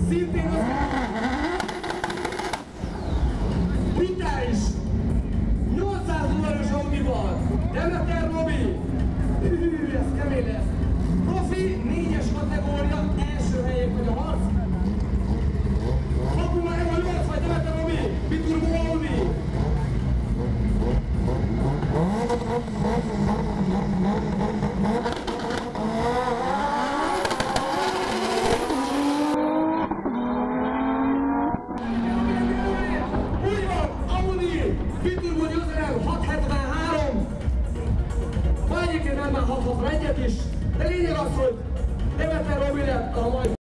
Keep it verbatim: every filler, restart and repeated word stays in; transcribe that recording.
szintén az... Brutális! nyolcszáz dolláros autóval! Demeter Robi! Hű, ez kemény lesz! Profi, négyes kategória, első helyén vagy a harc! Kapunk már a nyolc vagy Demeter Robi! Biturbo Audi! Úgy van, Audi! Biturbo győzelem hat hetvenhárom! Ma egyébként nem már hat hatvanegyet is, de lényeg az, hogy Demeter Robi lett a mai